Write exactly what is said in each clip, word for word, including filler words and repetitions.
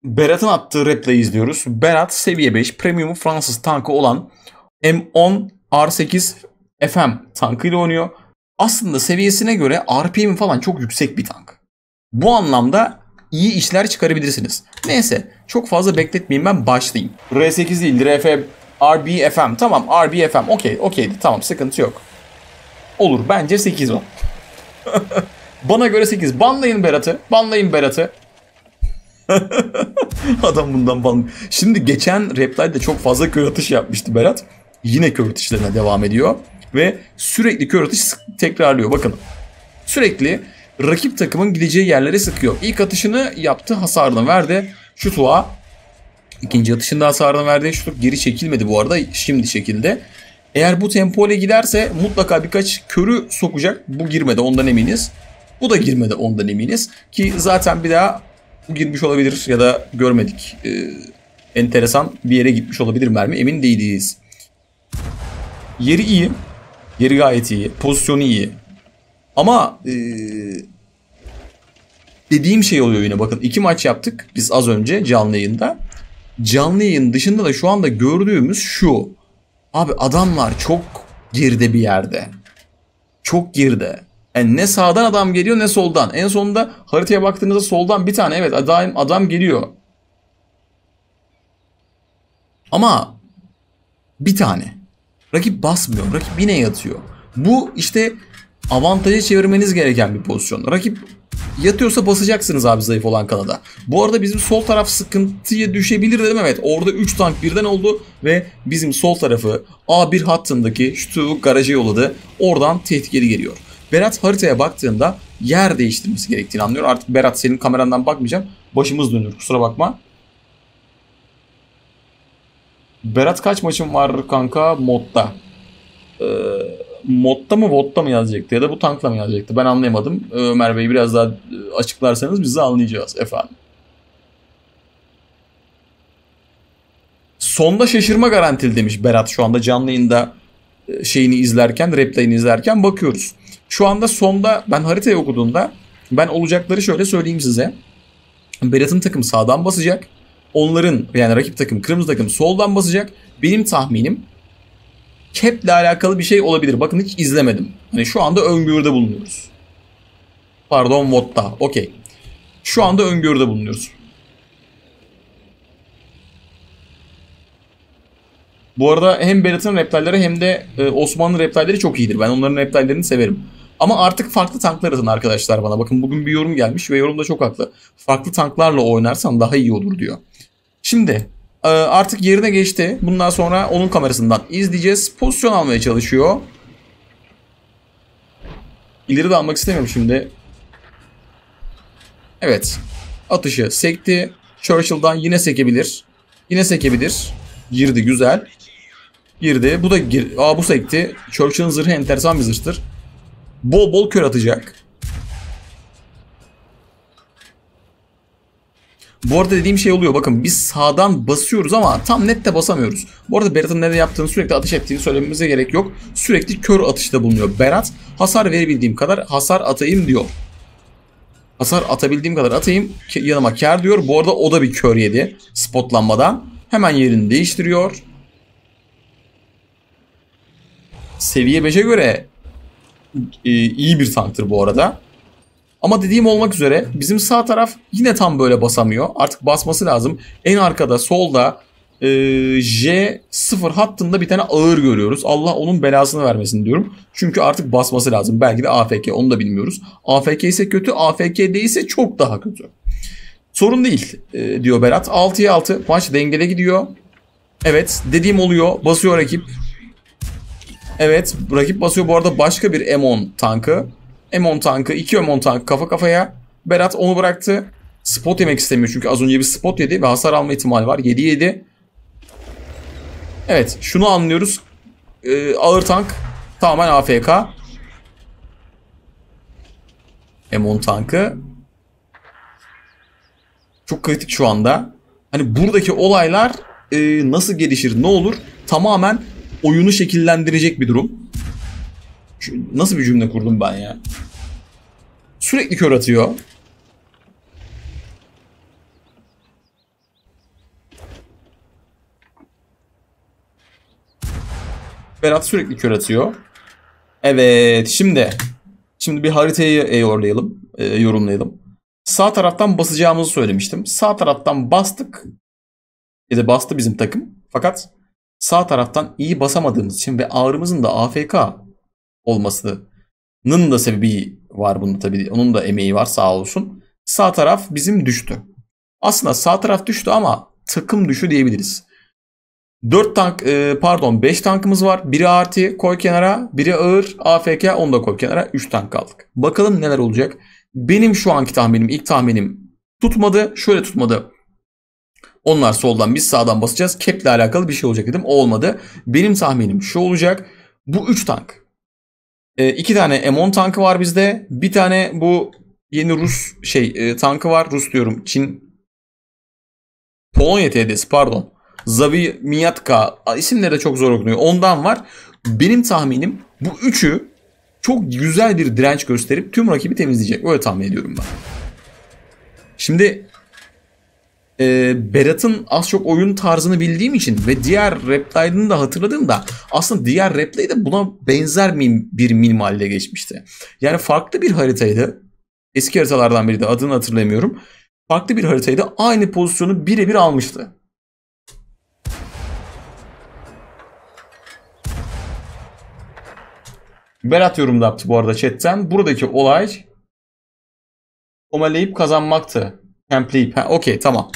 Berat'ın attığı replay'i izliyoruz. Berat seviye beş premium Fransız tankı olan M on R sekiz F M tankıyla oynuyor. Aslında seviyesine göre R P M falan çok yüksek bir tank. Bu anlamda iyi işler çıkarabilirsiniz. Neyse çok fazla bekletmeyeyim, ben başlayayım. R sekiz değil, R F, R B F M. Tamam, R B F M okey okeydi, tamam, sıkıntı yok. Olur, bence sekiz o. Bana göre sekiz. Banlayın Berat'ı. Banlayın Berat'ı. Adam bundan ban. Şimdi geçen replay'de çok fazla kör atış yapmıştı Berat. Yine kör atışlarına devam ediyor. Ve sürekli kör atış tekrarlıyor. Bakın. Sürekli rakip takımın gideceği yerlere sıkıyor. İlk atışını yaptı, hasarını verdi. Şutuğa. İkinci atışında hasarını verdi. Şutuk geri çekilmedi bu arada. Şimdi çekildi. Eğer bu tempo ile giderse mutlaka birkaç körü sokacak. Bu girmedi, ondan eminiz. Bu da girmedi, ondan eminiz. Ki zaten bir daha girmiş olabilir ya da görmedik. Ee, enteresan bir yere gitmiş olabilir mermi. Emin değiliz. Yeri iyi. Yeri gayet iyi. Pozisyonu iyi. Ama ee, dediğim şey oluyor yine. Bakın iki maç yaptık biz az önce canlı yayında. Canlı yayın dışında da şu anda gördüğümüz şu. Abi adamlar çok geride bir yerde. Çok geride. Yani ne sağdan adam geliyor ne soldan. En sonunda haritaya baktığınızda soldan bir tane evet adam, adam geliyor. Ama bir tane. Rakip basmıyor. Rakip yine yatıyor. Bu işte avantaja çevirmeniz gereken bir pozisyon. Rakip yatıyorsa basacaksınız abi zayıf olan kanada. Bu arada bizim sol taraf sıkıntıya düşebilir dedim, evet. Orada üç tank birden oldu ve bizim sol tarafı A bir hattındaki şu garaja yolladı. Oradan tehlikeli geliyor. Berat haritaya baktığında yer değiştirmesi gerektiğini anlıyor. Artık Berat senin kamerandan bakmayacağım. Başımız dönür, kusura bakma. Berat kaç maçın var kanka modda? Ee, modda mı vodda mı yazacaktı ya da bu tankla mı yazacaktı? Ben anlayamadım. Ömer Bey biraz daha açıklarsanız biz de anlayacağız efendim. Sonda şaşırma garantili demiş Berat şu anda canlı yayında şeyini izlerken, replay'ini izlerken bakıyoruz. Şu anda sonda ben haritayı okuduğumda ben olacakları şöyle söyleyeyim size. Berat'ın takımı sağdan basacak. Onların yani rakip takım, kırmızı takım soldan basacak. Benim tahminim Cap'le alakalı bir şey olabilir. Bakın hiç izlemedim. Hani şu anda öngörüde bulunuyoruz. Pardon, VOD'da. Okey. Şu anda öngörüde bulunuyoruz. Bu arada hem Berat'ın reptile'leri hem de e, Osman'ın reptile'leri çok iyidir. Ben onların reptile'lerini severim. Ama artık farklı tanklar atın arkadaşlar bana. Bakın bugün bir yorum gelmiş ve yorumda çok haklı. Farklı tanklarla oynarsan daha iyi olur diyor. Şimdi e, artık yerine geçti. Bundan sonra onun kamerasından izleyeceğiz. Pozisyon almaya çalışıyor. İleri de almak istemiyorum şimdi. Evet. Atışı sekti. Churchill'dan yine sekebilir. Yine sekebilir. Girdi, güzel. Girdi. Bu da gir. Aa, bu sekti. Churchill'ın zırhı enteresan bir zırhtır. Bol bol kör atacak. Bu arada dediğim şey oluyor. Bakın biz sağdan basıyoruz ama tam net de basamıyoruz. Bu arada Berat'ın ne yaptığını, sürekli atış ettiğini söylememize gerek yok. Sürekli kör atışta bulunuyor. Berat hasar verebildiğim kadar hasar atayım diyor. Hasar atabildiğim kadar atayım, yanıma kar diyor. Bu arada o da bir kör yedi spotlanmadan. Hemen yerini değiştiriyor. Seviye beşe göre e, iyi bir tanktır bu arada. Ama dediğim olmak üzere bizim sağ taraf yine tam böyle basamıyor. Artık basması lazım. En arkada solda e, J sıfır hattında bir tane ağır görüyoruz. Allah onun belasını vermesin diyorum. Çünkü artık basması lazım. Belki de A F K, onu da bilmiyoruz. A F K ise kötü, A F K değilse çok daha kötü. Sorun değil e, diyor Berat. altıya altı maç dengede gidiyor. Evet, dediğim oluyor. Basıyor rakip. Evet, rakip basıyor. Bu arada başka bir M on tankı. M on tankı, iki M on tankı kafa kafaya. Berat onu bıraktı. Spot yemek istemiyor çünkü az önce bir spot yedi ve hasar alma ihtimali var. yedi yedi. Evet, şunu anlıyoruz. Ee, ağır tank tamamen A F K. M on tankı. Çok kritik şu anda. Hani buradaki olaylar e, nasıl gelişir, ne olur? Tamamen oyunu şekillendirecek bir durum. Şu, nasıl bir cümle kurdum ben ya? Sürekli kör atıyor. Berat sürekli kör atıyor. Evet şimdi. Şimdi bir haritayı yorlayalım, e, yorumlayalım. Sağ taraftan basacağımızı söylemiştim. Sağ taraftan bastık. Ya da bastı bizim takım. Fakat sağ taraftan iyi basamadığımız için ve ağrımızın da A F K olmasının da sebebi var bunda tabii. Onun da emeği var sağ olsun. Sağ taraf bizim düştü. Aslında sağ taraf düştü ama takım düşü diyebiliriz. dört tank e, pardon beş tankımız var. Biri artı koy kenara. Biri ağır A F K onu da koy kenara. üç tank kaldık. Bakalım neler olacak. Benim şu anki tahminim ilk tahminim tutmadı. Şöyle tutmadı. Onlar soldan biz sağdan basacağız. Cap'le alakalı bir şey olacak dedim. O olmadı. Benim tahminim şu olacak. Bu üç tank. E, iki tane M on tankı var bizde. Bir tane bu yeni Rus şey e, tankı var. Rus diyorum. Çin. Polonya T D'si pardon. Zavimiatka isimleri de çok zor okunuyor. Ondan var. Benim tahminim bu üçü çok güzel bir direnç gösterip tüm rakibi temizleyecek. Öyle tahmin ediyorum ben. Şimdi e, Berat'ın az çok oyun tarzını bildiğim için ve diğer replay'ını da hatırladığımda aslında diğer replay de buna benzer bir minimalde geçmişti. Yani farklı bir haritaydı. Eski haritalardan biri de adını hatırlamıyorum. Farklı bir haritaydı. Aynı pozisyonu birebir almıştı. Berat yorumda yaptı bu arada chatten. Buradaki olay omeleyip kazanmaktı. Campleyip. Ha okey tamam.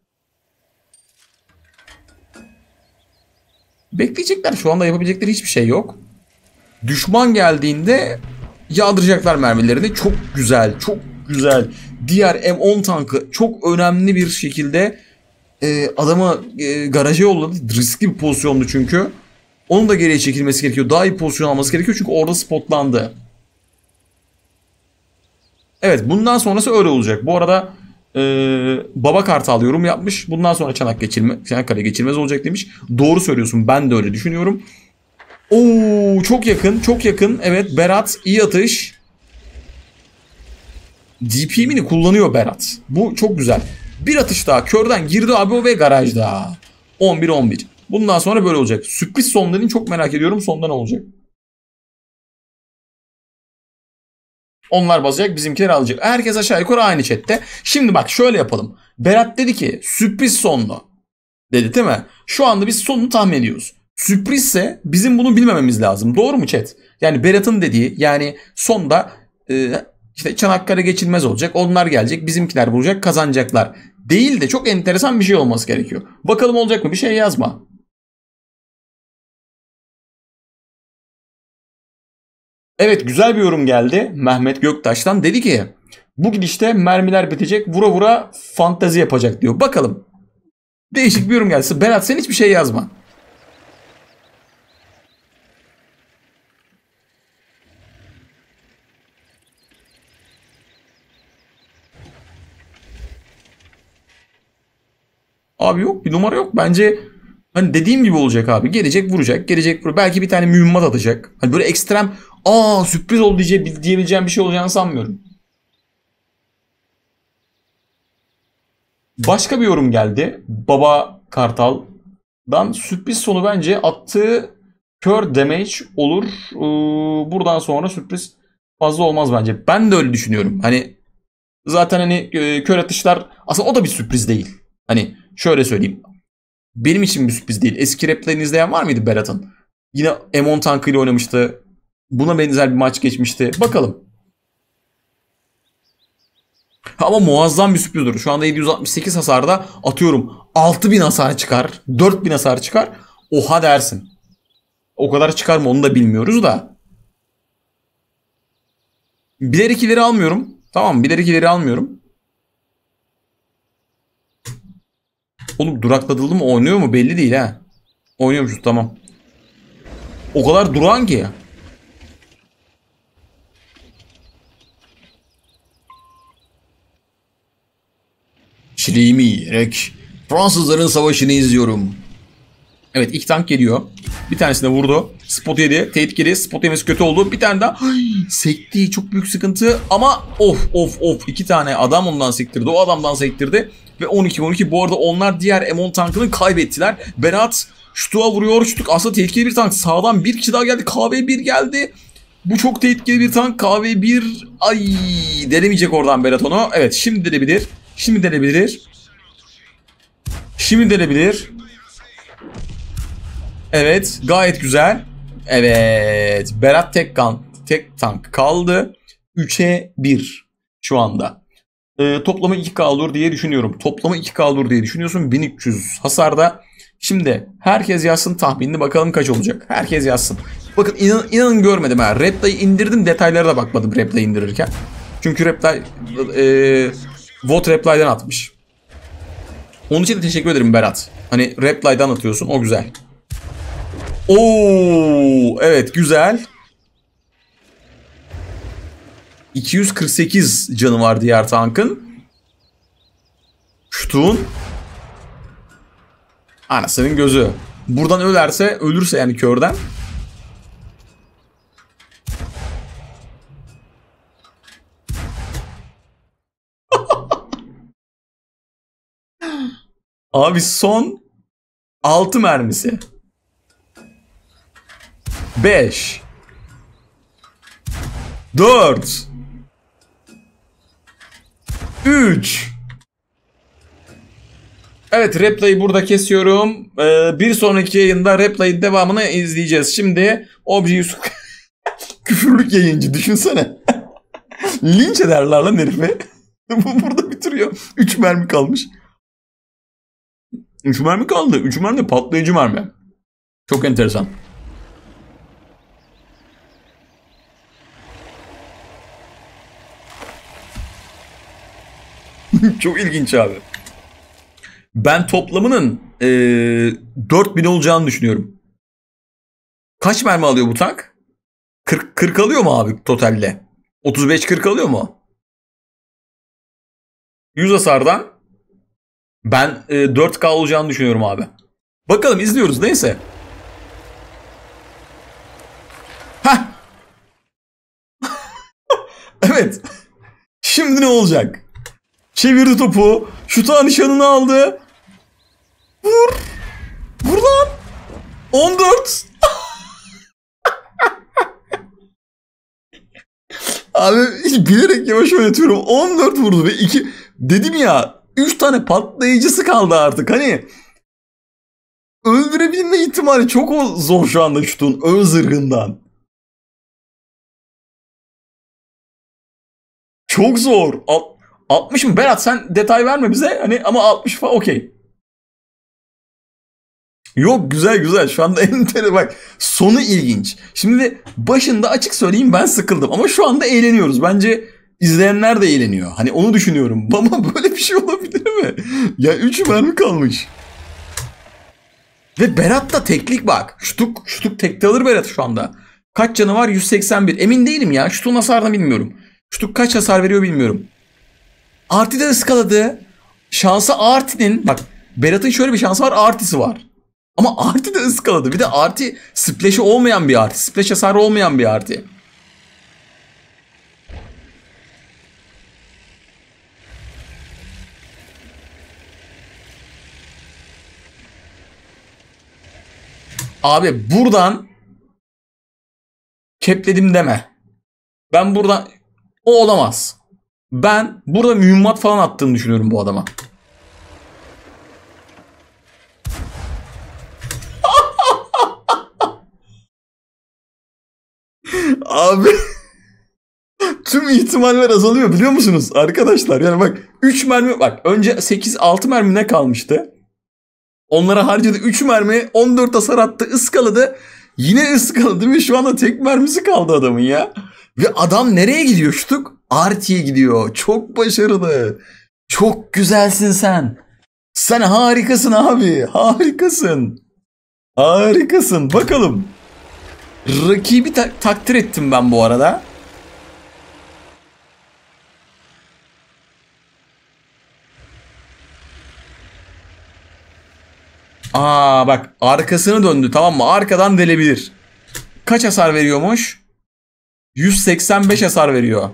Bekleyecekler. Şu anda yapabilecekleri hiçbir şey yok. Düşman geldiğinde yağdıracaklar mermilerini. Çok güzel. Çok güzel. Diğer M on tankı çok önemli bir şekilde e, adamı e, garaja yolladı. Riskli bir pozisyondu çünkü. Onun da geriye çekilmesi gerekiyor. Daha iyi pozisyon alması gerekiyor çünkü orada spotlandı. Evet bundan sonrası öyle olacak. Bu arada e, Baba Kartal yorum yapmış. Bundan sonra Çanak geçirme, Çanakkale geçilmez olacak demiş. Doğru söylüyorsun, ben de öyle düşünüyorum. Oo çok yakın, çok yakın. Evet Berat iyi atış. D P M'ini kullanıyor Berat. Bu çok güzel. Bir atış daha körden girdi abi o ve garajda. on bir on bir. Bundan sonra böyle olacak. Sürpriz sonlarını çok merak ediyorum. Sonda ne olacak? Onlar basacak, bizimkiler alacak. Herkes aşağı yukarı aynı chatte. Şimdi bak şöyle yapalım. Berat dedi ki sürpriz sonlu. Dedi değil mi? Şu anda biz sonunu tahmin ediyoruz. Sürprizse bizim bunu bilmememiz lazım. Doğru mu chat? Yani Berat'ın dediği yani sonda e, işte Çanakkale geçilmez olacak. Onlar gelecek. Bizimkiler vuracak. Kazanacaklar. Değil de çok enteresan bir şey olması gerekiyor. Bakalım olacak mı? Bir şey yazma. Evet güzel bir yorum geldi Mehmet Göktaş'tan. Dedi ki bu gidişte mermiler bitecek vura vura fantezi yapacak diyor. Bakalım. Değişik bir yorum geldi. Berat sen hiçbir şey yazma. Abi yok bir numara yok. Bence hani dediğim gibi olacak abi. Gelecek vuracak. Gelecek vuracak. Belki bir tane mühimmat atacak. Hani böyle ekstrem aa sürpriz oldu diye, diyebileceğim bir şey olacağını sanmıyorum. Başka bir yorum geldi. Baba Kartal'dan sürpriz sonu bence attığı kör damage olur. Ee, buradan sonra sürpriz fazla olmaz bence. Ben de öyle düşünüyorum. Hani zaten hani e, kör atışlar aslında o da bir sürpriz değil. Hani şöyle söyleyeyim. Benim için bir sürpriz değil. Eski replerini izleyen var mıydı Berat'ın? Yine M on tankıyla oynamıştı. Buna benzer bir maç geçmişti. Bakalım. Ama muazzam bir sürpriz olur. Şu anda yedi yüz altmış sekiz hasarda atıyorum altı bin hasar çıkar. dört bin hasar çıkar. Oha dersin. O kadar çıkar mı onu da bilmiyoruz da. Bilerek ileri almıyorum. Tamam mı? Bilerek ileri almıyorum. Oğlum duraklatıldı mı oynuyor mu belli değil ha. Oynuyormuşuz tamam. O kadar durağan ki. Çileğimi yiyerek Fransızların savaşını izliyorum. Evet ilk tank geliyor. Bir tanesine vurdu. Spot yedi. Tehlikeli. Spot yemesi kötü oldu. Bir tane daha. Ay, sekti. Çok büyük sıkıntı. Ama of of of. iki tane adam ondan sektirdi. O adamdan sektirdi. Ve on iki on iki. Bu arada onlar diğer M on tankını kaybettiler. Berat Şutuk'a vuruyor. Şutuk aslında tehlikeli bir tank. Sağdan bir kişi daha geldi. K V bir geldi. Bu çok tehlikeli bir tank. K V bir. Ay, delemeyecek oradan Berat onu. Evet, şimdi delebilir. Şimdi delebilir. Şimdi delebilir. Evet, gayet güzel. Evet, Berat tek, kan, tek tank kaldı. üçe bir şu anda. Ee, toplamı iki K olur diye düşünüyorum. Toplamı iki K olur diye düşünüyorsun. bin üç yüz hasarda. Şimdi herkes yazsın tahminini, bakalım kaç olacak. Herkes yazsın. Bakın inan, inanın görmedim ha. Replay'i indirdim, detaylara da bakmadım Replay'i indirirken. Çünkü Replay e, Vote Replay'den atmış. Onun için de teşekkür ederim Berat. Hani Replay'dan atıyorsun, o güzel. Oo, evet güzel. iki yüz kırk sekiz canı var diğer tankın. Şutun. Anasının gözü. Buradan ölerse, ölürse yani körden. Abi son altı mermisi. beş. dört. üç. Evet, replay'i burada kesiyorum. Ee, bir sonraki yayında replay'in devamını izleyeceğiz. Şimdi Obje Yusuf küfürlük yayıncı, düşünsene. Linç ederler lan herifi. Bu burada bitiriyor. üç mermi kalmış. üç mermi kaldı. üç mermi patlayıcı mermi. Çok enteresan. Çok ilginç abi. Ben toplamının ee, dört bin olacağını düşünüyorum. Kaç mermi alıyor bu tank? kırk, kırk alıyor mu abi totalde? otuz beş kırk alıyor mu? yüz hasardan ben e, dört K olacağını düşünüyorum abi. Bakalım, izliyoruz neyse. Heh. Evet. Şimdi ne olacak? Çevirdi topu. Şuta nişanını aldı. Vur. Vur lan. on dört. Abi hiç bilerek yavaş oynatıyorum. on dört vurdu ve iki dedim ya, üç tane patlayıcısı kaldı artık. Hani öldürebilme ihtimali çok zor şu anda şutun ön zırhından. Çok zor. altmış mı? Berat sen detay verme bize. Hani ama altmış falan okey. Yok, güzel güzel. Şu anda en bak, sonu ilginç. Şimdi başında açık söyleyeyim, ben sıkıldım ama şu anda eğleniyoruz. Bence izleyenler de eğleniyor. Hani onu düşünüyorum. Ama böyle bir şey olabilir mi? Ya üç mermi kalmış. Ve Berat da teklik bak. Şutuk, şutuk tekte alır Berat şu anda. Kaç canı var? yüz seksen bir. Emin değilim ya. Şutun hasarını bilmiyorum. Şutuk kaç hasar veriyor bilmiyorum. Arti de ıskaladı. Şansı Arti'nin. Bak, Berat'ın şöyle bir şansı var. Arti'si var. Ama Arti de ıskaladı. Bir de Arti splash'i olmayan bir Arti. Splash hasarı olmayan bir Arti. Abi buradan kepledim deme. Ben buradan o olamaz. Ben burada mühimmat falan attığını düşünüyorum bu adama. Abi tüm ihtimaller azalıyor biliyor musunuz arkadaşlar? Yani bak, üç mermi, bak önce sekiz altı mermi ne kalmıştı? Onlara harcadı, üç mermi, on dört hasar attı, ıskaladı. Yine ıskaladı ve şu anda tek mermisi kaldı adamın ya. Ve adam nereye gidiyor Şutuk? Arti'ye gidiyor. Çok başarılı. Çok güzelsin sen. Sen harikasın abi. Harikasın. Harikasın. Bakalım. Rakibi ta- takdir ettim ben bu arada. Aa bak, arkasını döndü, tamam mı? Arkadan delebilir. kaç hasar veriyormuş? yüz seksen beş hasar veriyor.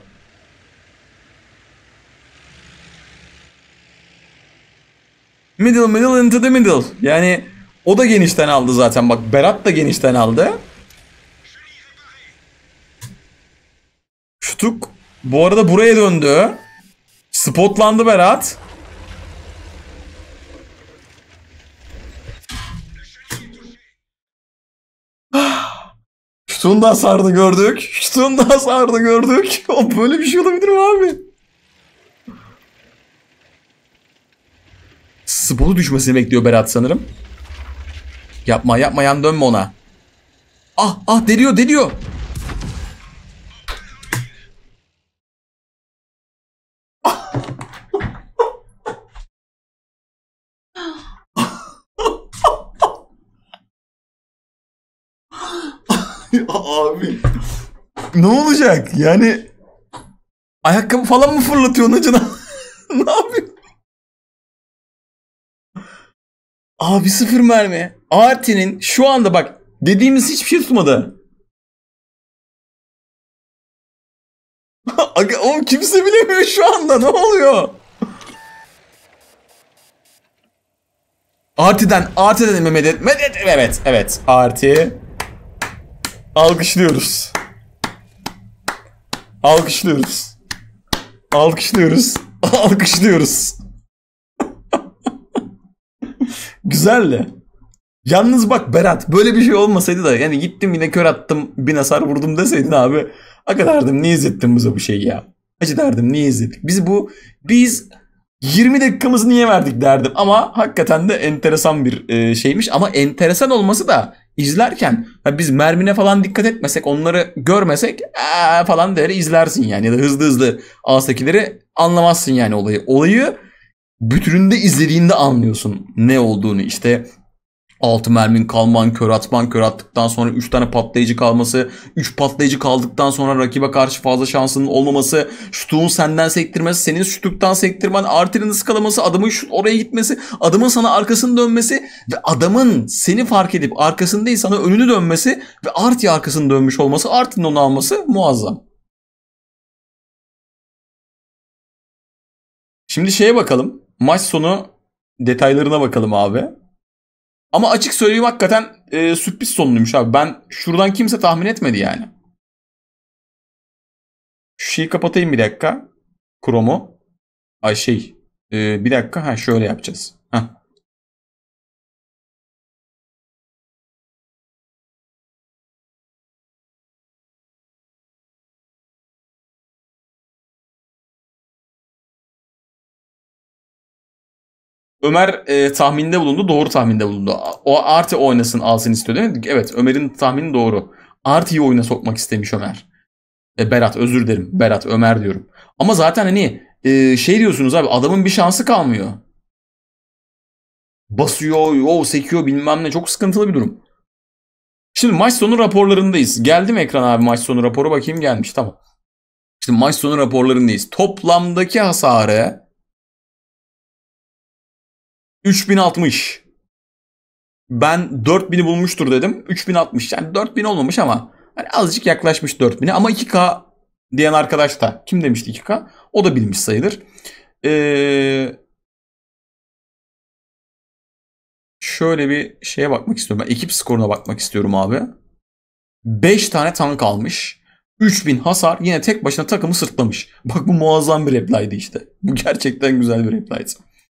Middle middle into the middle. Yani o da genişten aldı zaten. Bak Berat da genişten aldı. Şutuk bu arada buraya döndü. Spotlandı Berat. Şutun da sardı gördük. Şutun da sardı gördük. O böyle bir şey olabilir mi abi? Spotu düşmesini bekliyor Berat sanırım. Yapma yapma, yan dönme ona. Ah ah deliyor deliyor. Abi ne olacak yani, ayakkabı falan mı fırlatıyorsun acına? Ne yapıyorsun? Abi sıfır mermi. Artinin şu anda bak dediğimiz hiçbir şey tutmadı. Oğlum kimse bilemiyor şu anda, ne oluyor? Arti'den, Arti'den mi medet? Medet, evet, evet. Arti. Alkışlıyoruz. Alkışlıyoruz. Alkışlıyoruz. Alkışlıyoruz. Güzeldi. Yalnız bak Berat, böyle bir şey olmasaydı da yani gittim yine kör attım bin hasar vurdum deseydin abi. Hakikaten derdim niye izlettin bize bu şeyi ya. Acı derdim niye izledik. Biz bu biz yirmi dakikamızı niye verdik derdim. Ama hakikaten de enteresan bir e, şeymiş. Ama enteresan olması da izlerken hani biz mermine falan dikkat etmesek, onları görmesek ee, falan der izlersin yani. Ya da hızlı hızlı A sekileri anlamazsın yani olayı. Olayı bütününde izlediğinde anlıyorsun ne olduğunu. İşte altı mermin kalman, kör atman, kör attıktan sonra üç tane patlayıcı kalması, üç patlayıcı kaldıktan sonra rakibe karşı fazla şansının olmaması, şutun senden sektirmesi, senin şutluktan sektirmen, arterinin ıskalaması, adamın şut oraya gitmesi, adamın sana arkasını dönmesi ve adamın seni fark edip arkasını değil sana önünü dönmesi ve arti arkasını dönmüş olması, artinin onu alması muazzam. Şimdi şeye bakalım. Maç sonu detaylarına bakalım abi. Ama açık söyleyeyim hakikaten e, sürpriz sonluymuş abi. Ben şuradan kimse tahmin etmedi yani. Şu şeyi kapatayım bir dakika. Chrome'u. Ay şey. E, bir dakika. Ha şöyle yapacağız. Heh. Ömer e, tahminde bulundu. Doğru tahminde bulundu. O Arti oynasın alsın istiyor değil mi? Evet, Ömer'in tahmini doğru. Arti'yi oyuna sokmak istemiş Ömer. E, Berat özür dilerim. Berat, Ömer diyorum. Ama zaten hani e, şey diyorsunuz abi, adamın bir şansı kalmıyor. Basıyor, o sekiyor bilmem ne, çok sıkıntılı bir durum. Şimdi maç sonu raporlarındayız. Geldi mi ekran abi maç sonu raporu, bakayım gelmiş tamam. Şimdi maç sonu raporlarındayız. Toplamdaki hasarı üç bin altmış. Ben dört bini bulmuştur dedim. üç bin altmış. Yani dört bin olmamış ama hani azıcık yaklaşmış dört bine. Ama iki K diyen arkadaş da, kim demişti iki K? O da bilmiş sayılır. Ee, şöyle bir şeye bakmak istiyorum. Ben ekip skoruna bakmak istiyorum abi. beş tane tank almış. üç bin hasar, yine tek başına takımı sırtlamış. Bak bu muazzam bir replaydı işte. Bu gerçekten güzel bir replaydı.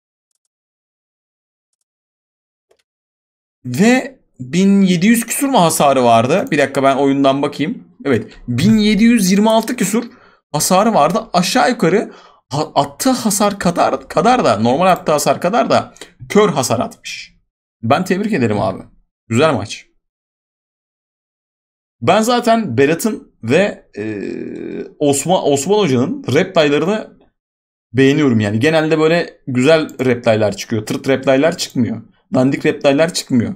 Ve bin yedi yüz küsur mu hasarı vardı? Bir dakika ben oyundan bakayım. Evet, bin yedi yüz yirmi altı küsur hasarı vardı. Aşağı yukarı attığı hasar kadar kadar da, normal attığı hasar kadar da kör hasar atmış. Ben tebrik ederim abi. Güzel maç. Ben zaten Berat'ın ve e, Osman Osman Hoca'nın replaylarını beğeniyorum yani. Genelde böyle güzel replaylar çıkıyor. Tırt replaylar çıkmıyor. Dandik replaylar çıkmıyor.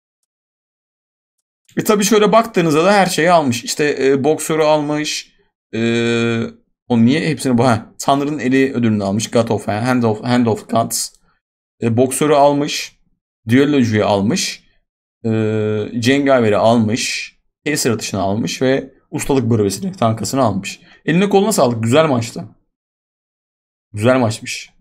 E tabii şöyle baktığınızda da her şeyi almış. İşte e, boksörü almış. E, o niye hepsini bu? Ha, Tanrı'nın eli ödülünü almış. God of Hand of, Hand of Gods. E, boksörü almış. Düellocuyu almış. E, Cengaver'i almış. Acer atışını almış ve ustalık bölgesini, tankasını almış. Eline koluna sağlık. Güzel maçtı. Güzel maçmış.